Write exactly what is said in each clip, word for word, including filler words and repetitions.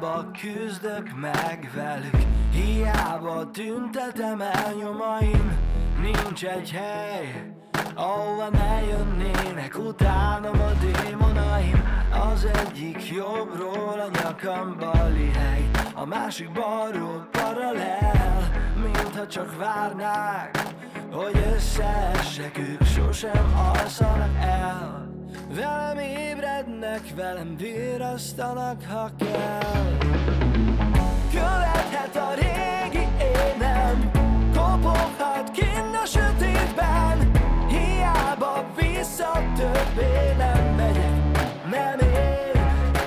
Hiába küzdök meg velük, hiába tüntetem el nyomaim. Nincs egy hely, ahova ne jönnének utánam a démonaim. Az egyik jobbról a nyakam bali hely, a másik balról paralel. Mintha csak várnák, hogy összeessek, ők sosem alszanak el. Velem ébrednek, velem virasztanak, ha kell. Követhet a régi énem, kopoghat kinn a sötétben. Hiába vissza többé nem megyek, nem ér.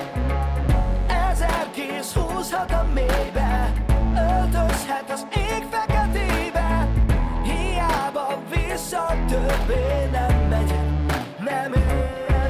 Ezer kéz húzhat a mélybe, öltözhet az ég feketébe. Hiába vissza többé nem megyek, nem ér.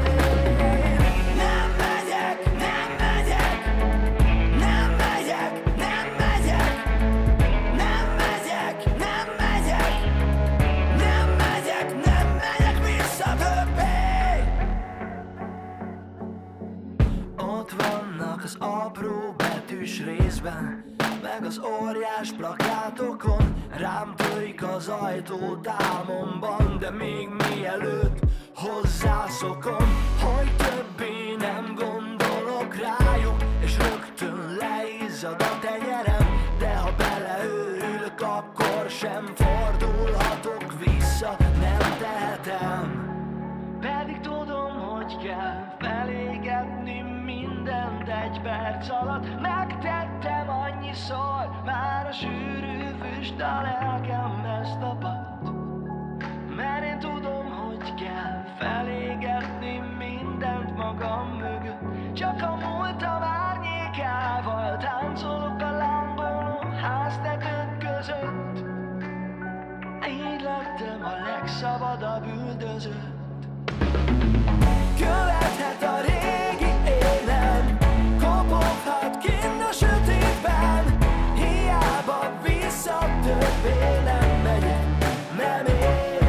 Az apró betűs részben, meg az óriás plakátokon. Rám törik az ajtó támomban, de még mielőtt hozzászokom, hogy többé nem gondolok rájuk, és rögtön leizzad a tenyerem. De ha beleőrülök, akkor sem fordulhatok vissza, nem tehetem. Pedig tudom, hogy kell felégetni mindent egy perc alatt. Megtettem annyiszor, már a sűrű füst a lelkem ezt tapad. Mert én tudom, hogy kell felégetni mindent magam mögött. Csak a múltam árnyékával táncolok a lángoló háztetők között. Így lettem a legszabadabb üldözött. Követhet a régi énem, kopoghat kinn a sötétben. Hiába vissza többé nem megyek, nem ér.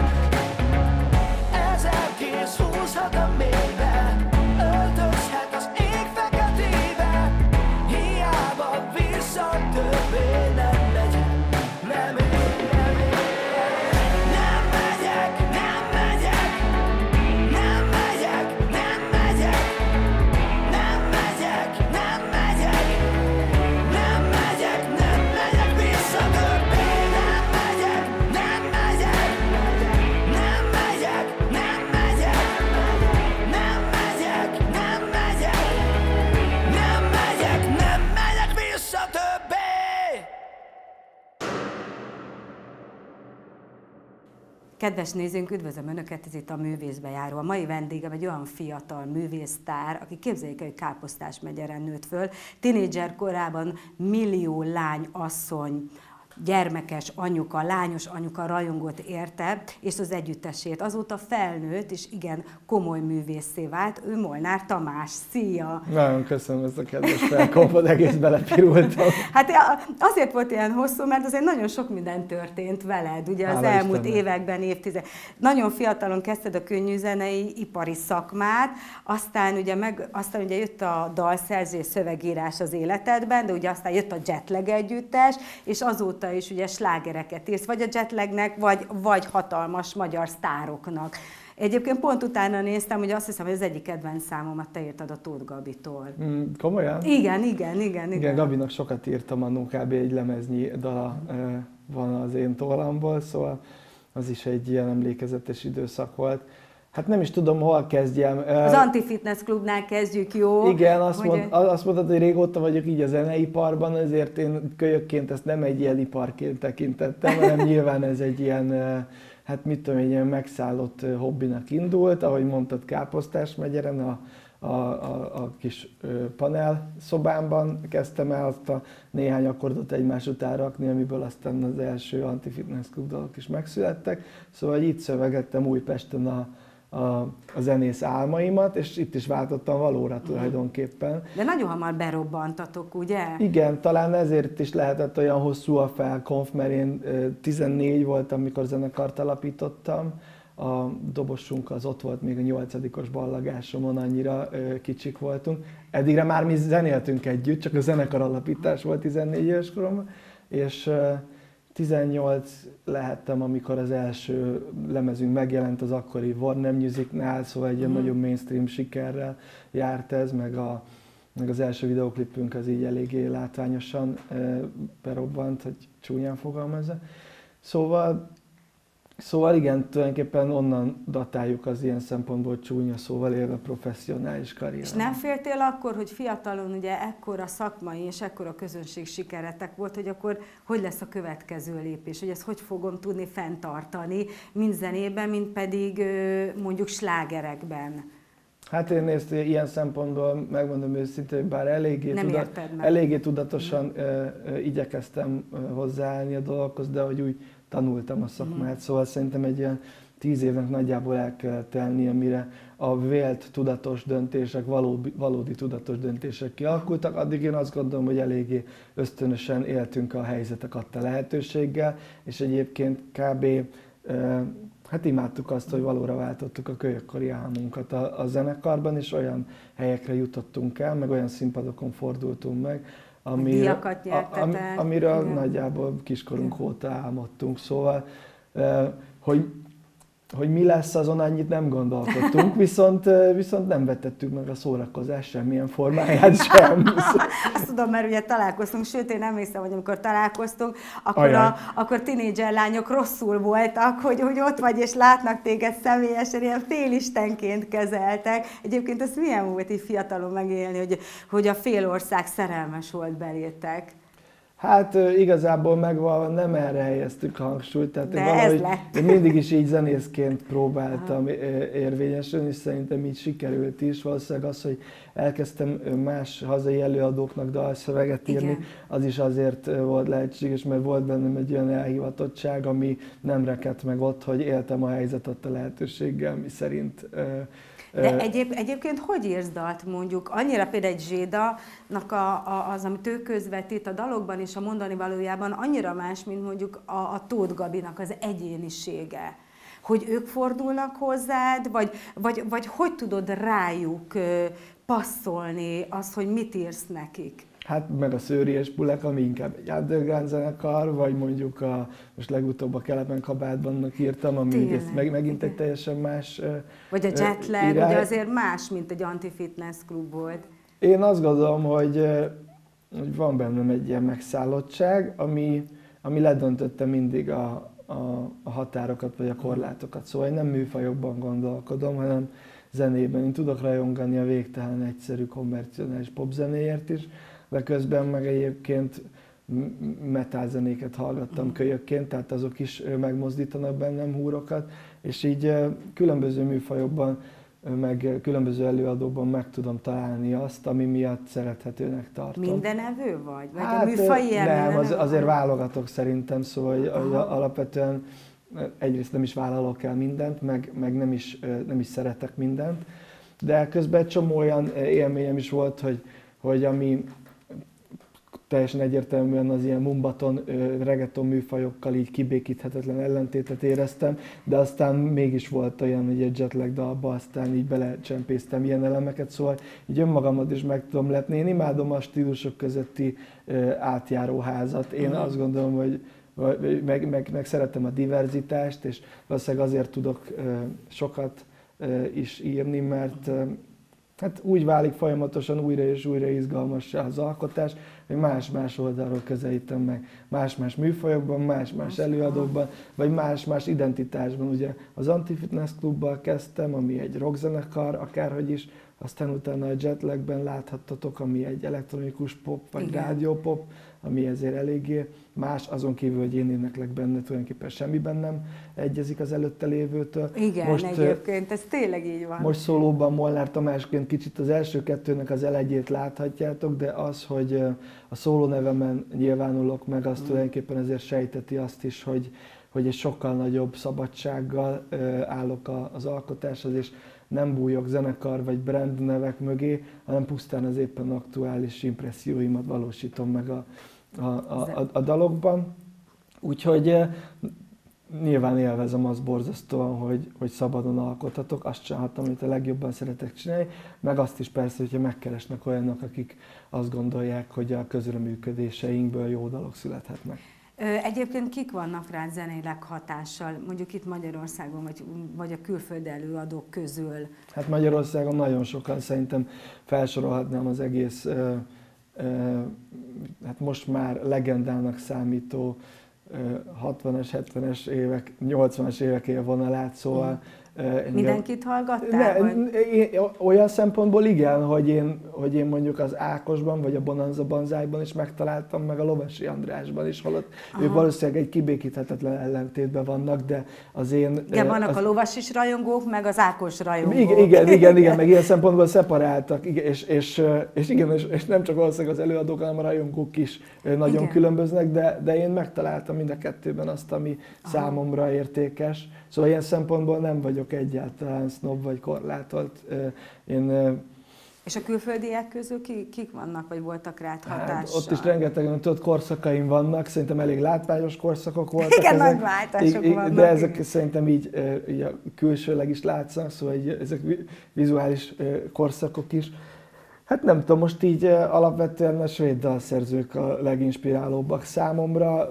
Ezer kéz húzhat a mélybe, öltözhet az ég feketébe. Hiába vissza többé nem megyek, nem ér. Kedves nézőnk, üdvözlöm Önöket, ez itt a Művészbejáró. A mai vendégem egy olyan fiatal művésztár, aki képzeljék el, hogy Káposztás megyeren nőtt föl. Tinédzser korában millió lány, asszony, gyermekes anyuka, lányos anyuka rajongott érte, és az együttesét. Azóta felnőtt, és igen, komoly művészé vált. Ő Molnár Tamás. Szia! Nagyon köszönöm ezt a kedves felkompot, egész belepirultam. Hát azért volt ilyen hosszú, mert azért nagyon sok minden történt veled, ugye az Hála elmúlt Istennek. években, évtized. Nagyon fiatalon kezdted a könnyűzenei ipari szakmát, aztán ugye, meg, aztán ugye jött a dalszerző szövegírás az életedben, de ugye aztán jött a Jetlag együttes, és azóta is ugye slágereket írsz, vagy a Jetlagnek, vagy, vagy hatalmas magyar sztároknak. Egyébként pont utána néztem, hogy azt hiszem, hogy az egyik kedvenc számomat te írtad a Tóth Gabitól. Mm, komolyan? Igen, igen, igen, igen. Igen, Gabinak sokat írtam, annó kb. Egy lemeznnyi dala e, van az én tollamból, szóval az is egy ilyen emlékezetes időszak volt. Hát nem is tudom, hol kezdjem. Az Anti-Fitness Klubnál kezdjük, jó? Igen, azt, hogy... mond, azt mondtad, hogy régóta vagyok így a zeneiparban, ezért én kölyökként ezt nem egy ilyen iparként tekintettem, hanem nyilván ez egy ilyen, hát mit tudom, egy ilyen megszállott hobbinak indult, ahogy mondtad, Káposztás megyeren, a, a, a, a kis panel szobámban kezdtem el azt a néhány akkordot egymás után rakni, amiből aztán az első Anti-Fitness Klub dalok is megszülettek. Szóval így szövegettem Újpesten a A, a zenész álmaimat, és itt is váltottam valóra tulajdonképpen. De nagyon hamar berobbantatok, ugye? Igen, talán ezért is lehetett olyan hosszú a felkonf, mert én tizennégy voltam, amikor zenekart alapítottam, a dobosunk az ott volt még a nyolcadikos ballagásomon, annyira kicsik voltunk. Eddigre már mi zenéltünk együtt, csak a zenekar alapítás volt tizennégy éves koromban, és tizennyolc lehettem, amikor az első lemezünk megjelent az akkori Warner Musicnál, szóval egy ilyen mm. nagyon mainstream sikerrel járt ez, meg, a, meg az első videoklipünk az így eléggé látványosan berobbant, hogy csúnyán fogalmazza. Szóval Szóval igen, tulajdonképpen onnan datáljuk az ilyen szempontból csúnya szóval élve professzionális karrier. És nem féltél akkor, hogy fiatalon ugye ekkora szakmai és ekkora közönség sikeretek volt, hogy akkor hogy lesz a következő lépés, hogy ezt hogy fogom tudni fenntartani, mind zenében, mind pedig mondjuk slágerekben? Hát én ezt ilyen szempontból megmondom őszintén, hogy bár eléggé, tuda, eléggé tudatosan ö, ö, igyekeztem hozzáállni a dolgokhoz, de hogy úgy tanultam a szakmát, mm. szóval szerintem egy ilyen tíz évnek nagyjából el kell telnie, mire a vélt tudatos döntések, valódi, valódi tudatos döntések kialakultak. Addig én azt gondolom, hogy eléggé ösztönösen éltünk a helyzetek adta lehetőséggel, és egyébként kb. Hát imádtuk azt, hogy valóra váltottuk a kölyökkori álmunkat a, a zenekarban, és olyan helyekre jutottunk el, meg olyan színpadokon fordultunk meg, amir, a, am, amiről igen. nagyjából kiskorunk igen. óta álmodtunk. Szóval, hogy, hogy mi lesz, azon annyit nem gondolkodtunk, viszont, viszont nem vetettük meg a szórakozás semmilyen formáját sem. Azt tudom, mert ugye találkoztunk, sőt én emlékszem, hogy amikor találkoztunk, akkor, a, akkor tinédzser lányok rosszul voltak, hogy, hogy ott vagy és látnak téged személyesen, ilyen félistenként kezeltek. Egyébként ez milyen volt így fiatalon megélni, hogy, hogy a fél ország szerelmes volt belétek? Hát igazából megvalva nem erre helyeztük hangsúlyt, tehát de én valahogy lett. én mindig is így zenészként próbáltam Aha. érvényesülni, és szerintem így sikerült is. Valószínűleg az, hogy elkezdtem más hazai előadóknak dalszöveget írni, Igen. az is azért volt lehetséges, mert volt bennem egy olyan elhivatottság, ami nem rekedt meg ott, hogy éltem a helyzet adta lehetőséggel, mi szerint De egyéb, egyébként hogy írsz dalt mondjuk? Annyira például egy Zséda-nak a, a, az, amit ő közvetít a dalokban és a mondani valójában annyira más, mint mondjuk a, a Tóth Gabinak az egyénisége. Hogy ők fordulnak hozzád, vagy, vagy, vagy hogy tudod rájuk passzolni azt, hogy mit írsz nekik? Hát meg a Szőri és Bulek, ami inkább egy underground zenekar, vagy mondjuk a, most legutóbb a Kelemen Kabátbannak írtam, ami Tényleg, ez meg, megint igen. egy teljesen más Vagy a Jetlag, irány. Ugye azért más, mint egy anti-fitness klub volt. Én azt gondolom, hogy, hogy van bennem egy ilyen megszállottság, ami, ami ledöntötte mindig a, a, a határokat, vagy a korlátokat. Szóval én nem műfajokban gondolkodom, hanem zenében. Én tudok rajongani a végtelen egyszerű kommercionális popzenéért is, de közben meg egyébként metalzenéket hallgattam kölyökként, tehát azok is megmozdítanak bennem húrokat, és így különböző műfajokban, meg különböző előadókban meg tudom találni azt, ami miatt szerethetőnek tartom. Mindenevő vagy? Vagy hát, a műfaj ilyen nem, az, azért válogatok szerintem, szóval hogy alapvetően egyrészt nem is vállalok el mindent, meg, meg nem, is, nem is szeretek mindent, de közben egy csomó olyan élményem is volt, hogy, hogy ami teljesen egyértelműen az ilyen mumbaton, reggaeton műfajokkal így kibékíthetetlen ellentétet éreztem, de aztán mégis volt olyan, hogy egy Jetlag dalba aztán így belecsempésztem ilyen elemeket, szóval így önmagamat is meg tudom lepni. Én imádom a stílusok közötti átjáróházat. Én mm. azt gondolom, hogy meg, meg, meg szeretem a diverzitást, és valószínűleg azért tudok sokat is írni, mert hát úgy válik folyamatosan újra és újra izgalmassá az alkotás, hogy más-más oldalról közelítem meg, más-más műfajokban, más-más előadókban, vagy más-más identitásban. Ugye az Anti-Fitness Klubbal kezdtem, ami egy rockzenekar, akárhogy is, aztán utána a Jetlagben láthattatok, ami egy elektronikus pop, vagy Igen. rádiópop, ami ezért eléggé más, azon kívül, hogy én éneklek benne, tulajdonképpen semmiben nem egyezik az előtte lévőtől. Igen, most, egyébként, ez tényleg így van. Most szólóban Molnár Tamásként kicsit az első kettőnek az elegyét láthatjátok, de az, hogy a szóló nevemen nyilvánulok meg, az mm. tulajdonképpen ezért sejteti azt is, hogy, hogy egy sokkal nagyobb szabadsággal állok az alkotáshoz, és nem bújok zenekar vagy brand nevek mögé, hanem pusztán az éppen aktuális impresszióimat valósítom meg a, a, a, a, a dalokban. Úgyhogy nyilván élvezem azt borzasztóan, hogy, hogy szabadon alkothatok, azt csinálhatom, amit a legjobban szeretek csinálni, meg azt is persze, hogyha megkeresnek olyanok, akik azt gondolják, hogy a közreműködéseinkből jó dalok születhetnek. Egyébként kik vannak rád zeneileg hatással, mondjuk itt Magyarországon, vagy, vagy a külföldi előadók közül? Hát Magyarországon nagyon sokan, szerintem felsorolhatnám az egész, ö, ö, hát most már legendának számító hatvanas, hetvenes évek, nyolcvanas évek élvonalát, szóval... Engem... Mindenkit hallgattál? Ne, én, olyan szempontból igen, hogy én, hogy én mondjuk az Ákosban, vagy a Bonanza Banzájban is megtaláltam, meg a Lovasi Andrásban is, holott aha, ők valószínűleg egy kibékíthetetlen ellentétben vannak, de az én... Igen, vannak az... a Lovasis rajongók, meg az Ákos rajongók. Igen, igen, igen, igen meg ilyen szempontból szeparáltak, igen, és, és, és igen, és, és nem csak valószínűleg az előadók, hanem a rajongók is nagyon igen, különböznek, de, de én megtaláltam mind a kettőben azt, ami aha, számomra értékes. Szóval ilyen szempontból nem vagyok egyáltalán sznob vagy korlátolt. Én, és a külföldiek közül ki, kik vannak, vagy voltak rád hatással? Hát ott is rengeteg tudod, korszakaim vannak, szerintem elég látványos korszakok voltak. Igen, ezek, nagy váltások így, vannak. De ezek szerintem így, így a külsőleg is látszanak, szóval így, ezek vizuális korszakok is. Hát nem tudom, most így alapvetően a svéd dalszerzők a leginspirálóbbak számomra,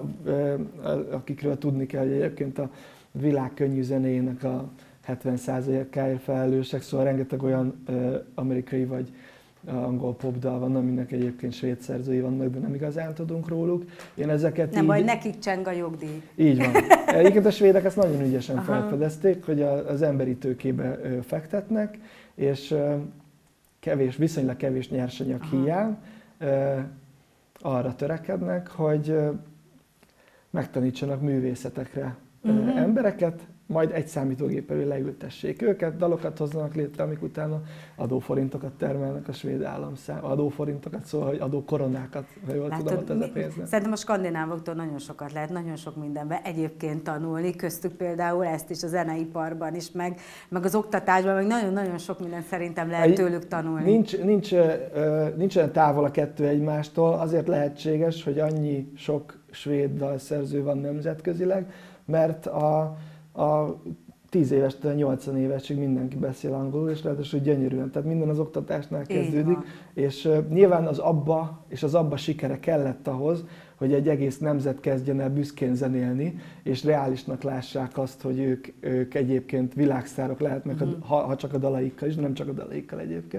akikről tudni kell, hogy egyébként a világ könnyű zenéjének a hetven százalékáért felelősek, szóval rengeteg olyan ö, amerikai vagy angol popdal van, aminek egyébként svéd szerzői vannak, de nem igazán tudunk róluk. Én ezeket nem így... baj, nekik cseng a jogdíj. Így van. Egyébként a svédek ezt nagyon ügyesen aha, felfedezték, hogy az emberi tőkébe ö, fektetnek, és ö, kevés, viszonylag kevés nyersanyag aha, hiány ö, arra törekednek, hogy ö, megtanítsanak művészetekre uh-huh, embereket, majd egy számítógép elé leültessék őket, dalokat hozzanak létre, amik utána adóforintokat termelnek a svéd államszám, adóforintokat, szóval, hogy adókoronákat, ha jól látod, tudom, ott ez a pénznek. Szerintem a skandinávoktól nagyon sokat lehet, nagyon sok mindenben egyébként tanulni, köztük például ezt is a zeneiparban is, meg, meg az oktatásban, meg nagyon-nagyon sok mindent szerintem lehet tőlük tanulni. Nincs, nincs, nincs olyan távol a kettő egymástól, azért lehetséges, hogy annyi sok svéd dalszerző van nemzetközileg, mert a, a tíz évestől nyolcvan évesig mindenki beszél angolul, és ráadásul gyönyörűen, tehát minden az oktatásnál kezdődik, és uh, nyilván az abba és az abba sikere kellett ahhoz, hogy egy egész nemzet kezdjen el büszkén zenélni, és reálisnak lássák azt, hogy ők, ők egyébként világsztárok lehetnek, uh-huh, ha, ha csak a dalaikkal is, nem csak a dalaikkal egyébként.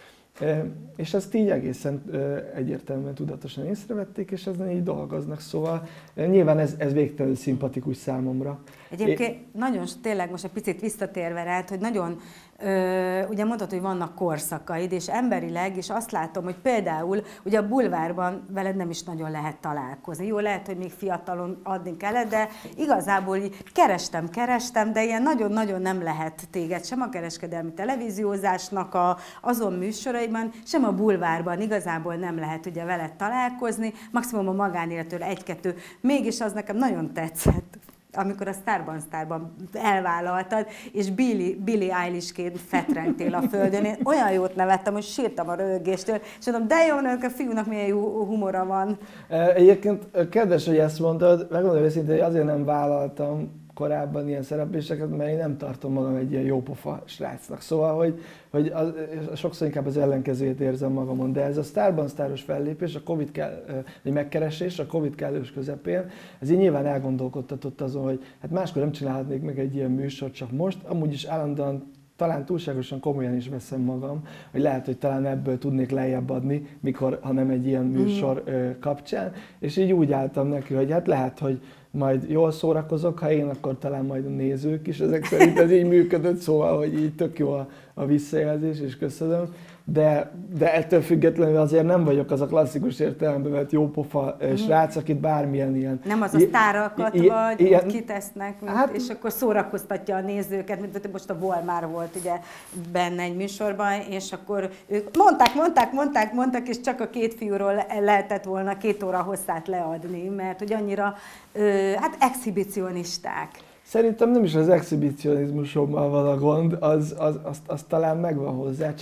És ezt így egészen egyértelműen tudatosan észrevették, és ezen így dolgoznak, szóval nyilván ez, ez végtelenül szimpatikus számomra. Egyébként é... nagyon, tényleg most egy picit visszatérve rád, hogy nagyon, ö, ugye mondtad, hogy vannak korszakaid, és emberileg is azt látom, hogy például ugye a bulvárban veled nem is nagyon lehet találkozni. Jó, lehet, hogy még fiatalon adni kellett, de igazából így kerestem, kerestem, de ilyen nagyon-nagyon nem lehet téged sem a kereskedelmi televíziózásnak a, azon műsoraiban, sem a bulvárban igazából nem lehet ugye veled találkozni, maximum a magánéletről egy-kettő. Mégis az nekem nagyon tetszett, amikor a Starban Starban elvállaltad, és Billie, Billie Eilishként fetrengtél a földön. Én olyan jót nevettem, hogy sírtam a röhögéstől, és mondom, de jó, a fiúnak milyen jó humora van. Egyébként kedves, hogy ezt mondtad, megmondom őszintén, hogy azért nem vállaltam korábban ilyen szerepléseket, mert én nem tartom magam egy ilyen jópofa srácnak. Szóval, hogy, hogy az, sokszor inkább az ellenkezőjét érzem magamon, de ez a Starban Staros fellépés, a Covid kell, egy megkeresés a Covid kellős közepén, ez így nyilván elgondolkodtatott azon, hogy hát máskor nem csinálhatnék meg egy ilyen műsort, csak most, amúgy is állandóan talán túlságosan komolyan is veszem magam, hogy lehet, hogy talán ebből tudnék lejjebb adni, mikor, ha nem egy ilyen műsor mm. kapcsán, és így úgy álltam neki, hogy hát lehet, hogy majd jól szórakozok, ha én, akkor talán majd a nézők is. Ezek szerint ez így működött, szóval, hogy így tök jó a, a visszajelzés, és köszönöm. De, de ettől függetlenül azért nem vagyok az a klasszikus értelemben vett jópofa mm. srác, akit bármilyen ilyen... Nem az a sztárakat i- vagy, ilyen, kitesznek, mint, hát, és akkor szórakoztatja a nézőket, mint most a Volmár volt ugye benne egy műsorban, és akkor ők mondták, mondták, mondták, mondták, és csak a két fiúról lehetett volna két óra hosszát leadni, mert hogy annyira ö, hát exhibicionisták. Szerintem nem is az exhibicionizmusommal van a gond, az, az, az, az talán megvan hozzá, csak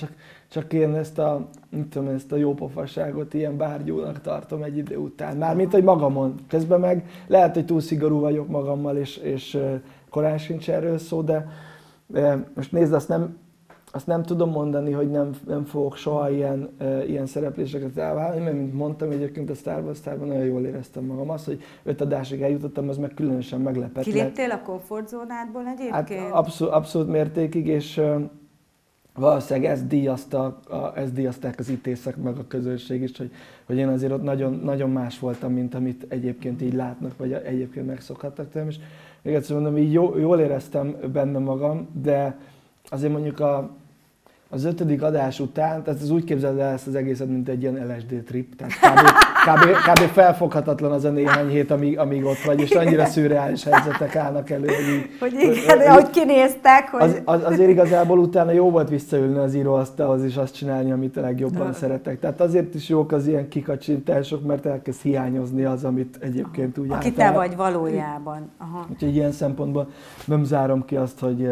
csak én ezt a, mit tudom, ezt a jópofaságot ilyen bárgyúnak tartom egy idő után. Mármint, hogy magamon. Közben meg lehet, hogy túl szigorú vagyok magammal, és, és korán sincs erről szó, de, de most nézd, azt nem, azt nem tudom mondani, hogy nem, nem fogok soha ilyen, ilyen szerepléseket elvállalni, mert mint mondtam, egyébként a Star Wars Starban nagyon jól éreztem magam. Az, hogy öt adásig eljutottam, az meg különösen meglepett. Kiléptél a komfortzónádból egyébként? Hát abszolút, abszolút mértékig, és valószínűleg ezt, díjazta, a, ezt díjazták az ítészek meg a közönség is, hogy, hogy én azért ott nagyon, nagyon más voltam, mint amit egyébként így látnak, vagy egyébként megszokhattak tőlem. És még egyszer mondom, így jó, jól éreztem benne magam, de azért mondjuk a, az ötödik adás után, tehát ez úgy képzeld el ezt az egészet, mint egy ilyen el es dé trip, tehát kb, kb, kb felfoghatatlan az a néhány hét, amíg, amíg ott vagy, és annyira szürreális helyzetek állnak elő, hogy így, hogy igen, ahogy kinéztek, hogy... Az, az, azért igazából utána jó volt visszaülni az íróasztalhoz és azt csinálni, amit a legjobban Na. szeretek. Tehát azért is jók az ilyen kikacsintások, mert elkezd hiányozni az, amit egyébként úgy Aki te vagy valójában. Aha. Úgyhogy ilyen szempontból nem zárom ki azt, hogy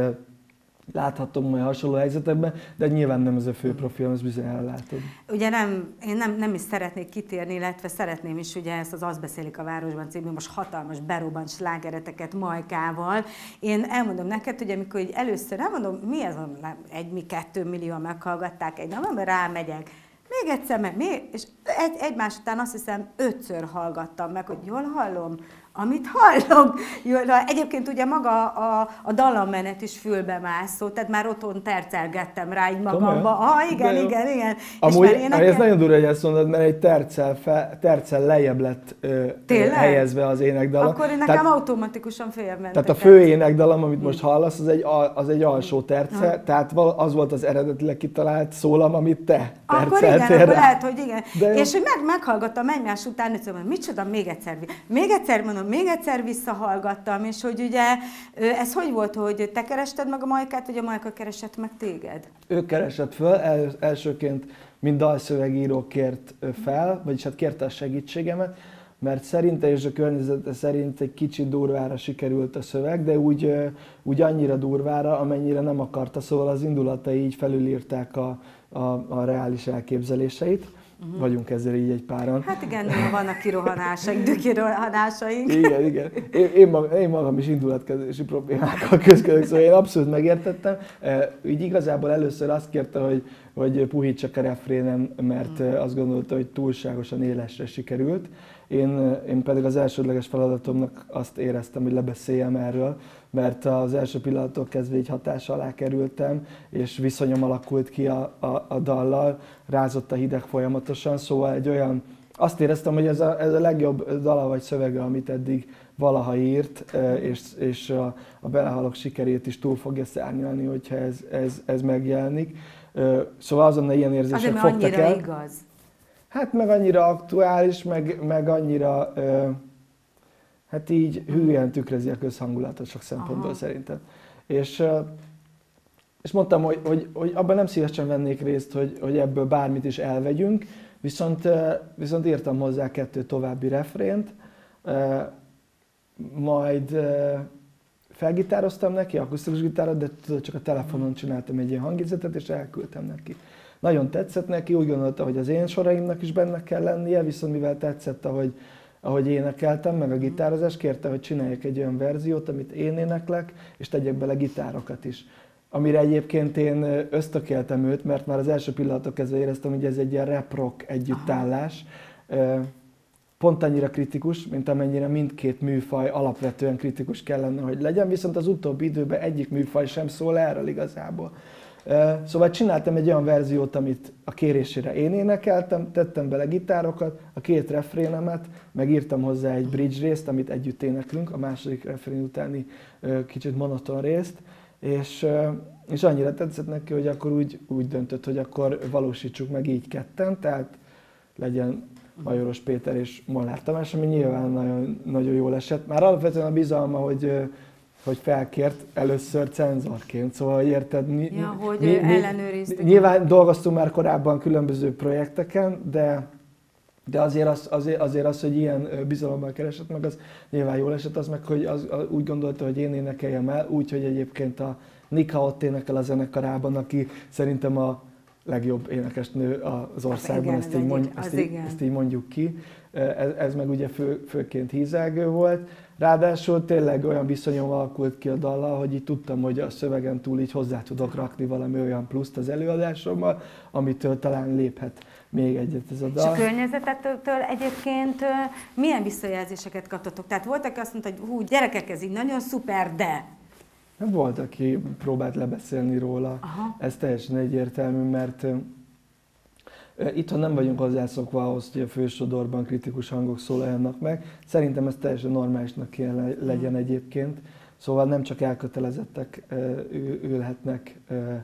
láthatom olyan hasonló helyzetekben, de nyilván nem ez a fő profilom, ezt bizonyára látod. Ugye nem, én nem, nem is szeretnék kitérni, illetve szeretném is ugye ezt az Azt beszélik a városban című most hatalmas berobbant slágereteket Majkával. Én elmondom neked, hogy amikor így először, nem mondom, mi ez a egy, mi kettő millió meghallgatták egy napban, rámegyek. Még egyszer meg, még, és egy, egymás után azt hiszem ötször hallgattam meg, hogy jól hallom, amit hallok. Jól, egyébként ugye maga a, a dallammenet is fülbe mászó, tehát már otthon tercelgettem rá így magamba. Ah, igen, igen, igen, igen. Amúgy énekel... ez nagyon durva, hogy ezt mondod, mert egy terccel, fe, terccel lejjebb lett ö, helyezve az énekdalam. Akkor nekem tehát, automatikusan félrementek. Tehát a fő énekdalam, amit most hallasz, az egy, az egy alsó terce, ha. Tehát az volt az eredetileg kitalált szólam, amit te akkor igen, akkor lehet, hogy igen. De és hogy meg, meghallgattam egymás után, hogy mondom, micsoda, még egyszer, még egyszer mondom, még egyszer visszahallgattam, és hogy ugye ez hogy volt, hogy te kerested meg a Majkát, vagy a Majka keresett meg téged? Ő keresett föl, el, elsőként mint dalszövegíró kért fel, vagyis hát kérte a segítségemet, mert szerinte és a környezete szerint egy kicsit durvára sikerült a szöveg, de úgy, úgy annyira durvára, amennyire nem akarta, szóval az indulatai így felülírták a, a, a reális elképzeléseit. Uh-huh. Vagyunk ezzel így egy páran. Hát igen, vannak kirohanásaink, dükirohanásaink. Igen, igen. Én, én, magam, én magam is indulatkezelési problémákkal küzdök, szóval én abszolút megértettem. Így igazából először azt kérte, hogy, hogy puhítsak a refrénem, mert uh-huh. azt gondolta, hogy túlságosan élesre sikerült. Én, én pedig az elsődleges feladatomnak azt éreztem, hogy lebeszéljem erről, mert az első pillanattól kezdve így hatás alá kerültem, és viszonyom alakult ki a, a, a dallal, rázott a hideg folyamatosan, szóval egy olyan, azt éreztem, hogy ez a, ez a legjobb dala vagy szövege, amit eddig valaha írt, és, és a, a Belehalok sikerét is túl fogja szárnyalni, hogyha ez, ez, ez megjelenik. Szóval azonnal ilyen érzések azért, fogtak el. Azért, igaz. Hát meg annyira aktuális, meg, meg annyira, ö, hát így hülyen tükrözi a közhangulatot sok szempontból Aha. szerintem. És, ö, és mondtam, hogy, hogy, hogy abban nem szívesen vennék részt, hogy, hogy ebből bármit is elvegyünk, viszont, ö, viszont írtam hozzá kettő további refrént, ö, majd ö, felgitároztam neki, akusztikus gitárat, de tudod, csak a telefonon csináltam egy ilyen hangjegyzetet, és elküldtem neki. Nagyon tetszett neki, úgy gondolta, hogy az én soraimnak is benne kell lennie, viszont mivel tetszett, ahogy, ahogy énekeltem, meg a gitározás, kérte, hogy csináljak egy olyan verziót, amit én éneklek, és tegyek bele gitárokat is. Amire egyébként én ösztökéltem őt, mert már az első pillanatok kezdve éreztem, hogy ez egy ilyen rap-rock együttállás. Pont annyira kritikus, mint amennyire mindkét műfaj alapvetően kritikus kellene, hogy legyen, viszont az utóbbi időben egyik műfaj sem szól erről igazából. Szóval csináltam egy olyan verziót, amit a kérésére én énekeltem, tettem bele gitárokat, a két refrénemet, meg írtam hozzá egy bridge részt, amit együtt éneklünk, a második refrén utáni kicsit monoton részt, és, és annyira tetszett neki, hogy akkor úgy, úgy döntött, hogy akkor valósítsuk meg így ketten, tehát legyen Majoros Péter és Molnár Tamás, ami nyilván nagyon, nagyon jól esett. Már alapvetően a bizalma, hogy hogy felkért először cenzorként, szóval érted? Mi, ja, hogy mi, ellenőriztük. Nyilván dolgoztunk már korábban különböző projekteken, de, de azért, az, azért, azért az, hogy ilyen bizalommal keresett meg, az nyilván jól esett, az meg, hogy az, az, úgy gondolta, hogy én énekeljem el, úgy, hogy egyébként a Nika ott énekel a zenekarában, aki szerintem a legjobb énekesnő az országban, igen, ezt, így mond, ezt, így, ezt így mondjuk ki. Ez, ez meg ugye fő, főként hízelgő volt. Ráadásul tényleg olyan viszonyom alakult ki a dallal, hogy így tudtam, hogy a szövegen túl így hozzá tudok rakni valami olyan pluszt az előadásommal, amitől talán léphet még egyet ez a dal. És a környezetettől egyébként milyen visszajelzéseket kaptatok? Tehát volt, aki azt mondta, hogy hú, gyerekek, ez így nagyon szuper, de... Volt, aki próbált lebeszélni róla. Aha. Ez teljesen egyértelmű, mert itthon nem vagyunk hozzászokva ahhoz, hogy a fősodorban kritikus hangok szólaljanak meg. Szerintem ez teljesen normálisnak kéne legyen egyébként. Szóval nem csak elkötelezettek ülhetnek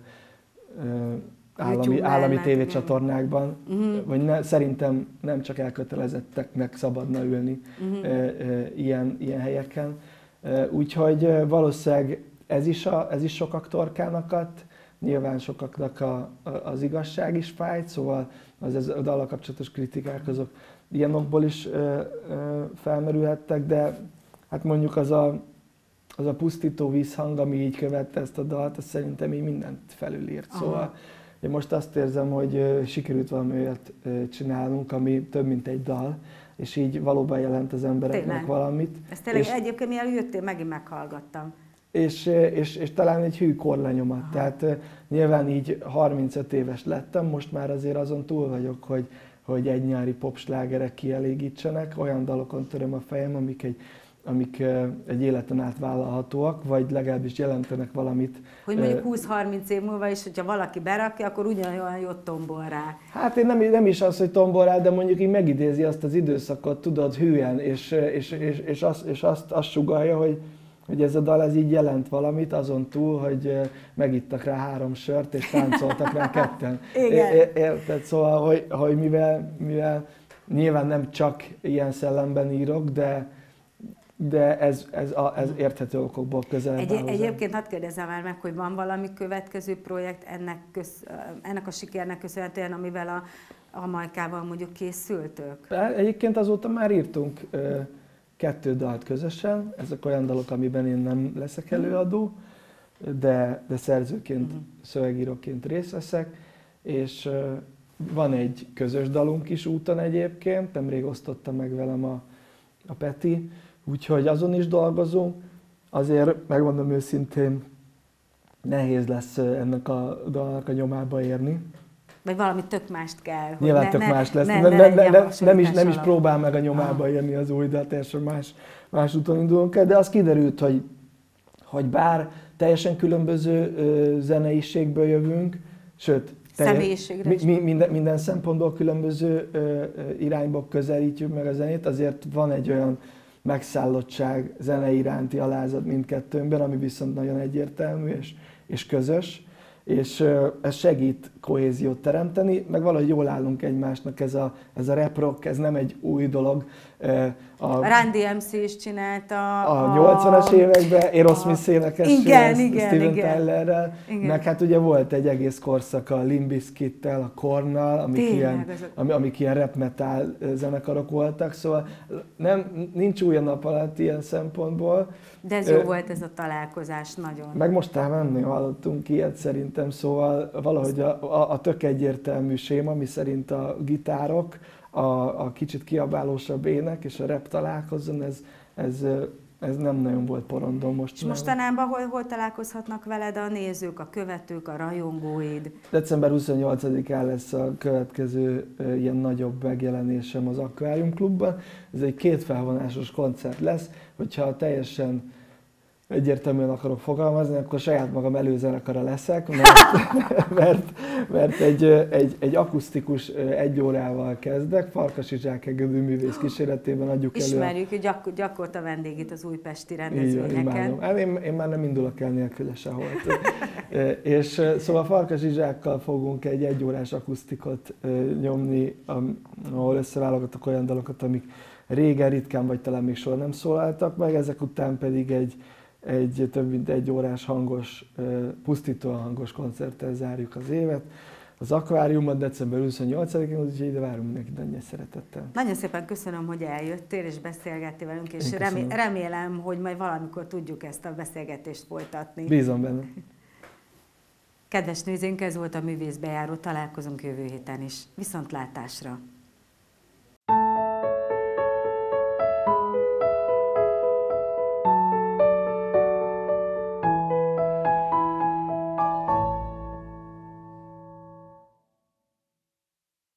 állami, állami tévécsatornákban, uh-huh. vagy ne, szerintem nem csak elkötelezetteknek szabadna ülni uh-huh. ilyen, ilyen helyeken. Úgyhogy valószínűleg ez is, a, ez is sokak torkánakat, nyilván sokaknak a, a, az igazság is fájt, szóval az ez, a dallal kapcsolatos kritikák azok ilyen okból is ö, ö, felmerülhettek, de hát mondjuk az a, az a pusztító vízhang, ami így követte ezt a dalt, az szerintem így mindent felülírt. Aha. Szóval én most azt érzem, hogy ö, sikerült valami olyat ö, csinálnunk, ami több mint egy dal, és így valóban jelent az embereknek tényleg valamit. Ez tényleg és, egyébként mielőtt jöttél, megint meghallgattam. És, és, és talán egy hű korlenyomat. Aha. Tehát uh, nyilván így harmincöt éves lettem, most már azért azon túl vagyok, hogy, hogy egy nyári popslágerek kielégítsenek. Olyan dalokon töröm a fejem, amik egy, amik uh, egy életen át vállalhatóak, vagy legalábbis jelentenek valamit. Hogy mondjuk húsz-harminc év múlva is, hogyha valaki berakja, akkor ugyanolyan jót tombol rá. Hát én nem, nem is az, hogy tombol rá, de mondjuk így megidézi azt az időszakot, tudod, hülyen, és, és, és, és, azt, és azt, azt sugallja, hogy hogy ez a dal ez így jelent valamit, azon túl, hogy megittak rá három sört, és táncoltak rá ketten. Igen. Érted? Szóval, hogy, hogy mivel, mivel nyilván nem csak ilyen szellemben írok, de, de ez, ez, a, ez érthető okokból közelebb Egy, áll. Egyébként hadd kérdezzem már meg, hogy van valami következő projekt ennek, köz, ennek a sikernek köszönhetően, amivel a, a Majkával mondjuk készültök? Egyébként azóta már írtunk kettő dalt közösen, ezek olyan dalok, amiben én nem leszek előadó, de, de szerzőként, uh-huh. szövegíróként részt veszek, és uh, van egy közös dalunk is úton egyébként, nemrég osztotta meg velem a, a Peti, úgyhogy azon is dolgozunk. Azért megmondom őszintén, nehéz lesz ennek a dalnak a nyomába érni. Vagy valami tök mást kell. Nyilván ne, tök ne, más lesz. Ne, ne, ne, ne, ne, nem, is, nem is alap. próbál meg a nyomába érni az új, de teljesen más, más úton indulunk el. De az kiderült, hogy, hogy bár teljesen különböző ö, zeneiségből jövünk, sőt, teljes, mi, mi, minden, minden szempontból különböző ö, ö, irányból közelítjük meg a zenét, azért van egy olyan megszállottság zene iránti alázat mindkettőnkben, ami viszont nagyon egyértelmű és, és közös. És ez segít kohéziót teremteni, meg valahogy jól állunk egymásnak, ez a, ez a rap rock, ez nem egy új dolog. A, a Randy em cé is csinálta. A nyolcvanas években Aerosmith énekességgel, Steven igen. Tylerrel, meg hát ugye volt egy egész korszak a Limp Bizkittel, a Kornnal, amik, ilyen, ami, amik ilyen rap metal zenekarok voltak, szóval nem, nincs új a nap alatt ilyen szempontból. De ez jó Ö, volt ez a találkozás, nagyon. Meg mostában nem hallottunk ilyet szerintem, szóval valahogy a, a, a tök egyértelmű séma, mi szerint a gitárok, a, a kicsit kiabálósabb ének és a rap találkozzon, ez, ez, ez nem nagyon volt porondon most. És mostanában hol, hol találkozhatnak veled a nézők, a követők, a rajongóid? december huszonnyolcadikán lesz a következő uh, ilyen nagyobb megjelenésem az Akvárium Klubban. Ez egy két felvonásos koncert lesz, hogyha teljesen egyértelműen akarok fogalmazni, akkor saját magam előzenekara leszek, mert, mert, mert egy, egy, egy akusztikus egy órával kezdek, Farkasi Zsák hegedűművész kíséretében adjuk elő. Ismerjük, hogy gyak, gyakorta vendégét az újpesti rendezvényeken. Hát én, én már nem indulok el nélküle sehol. És szóval Farkasi Zsákkal fogunk egy egyórás akusztikot nyomni, ahol összeválogatok olyan dalokat, amik régen, ritkán vagy talán még soha nem szólaltak meg, ezek után pedig egy egy több mint egy órás hangos, pusztítóan hangos koncerttel zárjuk az évet. Az Akváriumban december huszonnyolcadikán, úgyhogy ide várunk mindenkit nagyon szeretettel. Nagyon szépen köszönöm, hogy eljöttél és beszélgettél velünk, és remé- remélem, hogy majd valamikor tudjuk ezt a beszélgetést folytatni. Bízom benne. Kedves nézőink, ez volt a Művészbejáró, találkozunk jövő héten is. Viszontlátásra!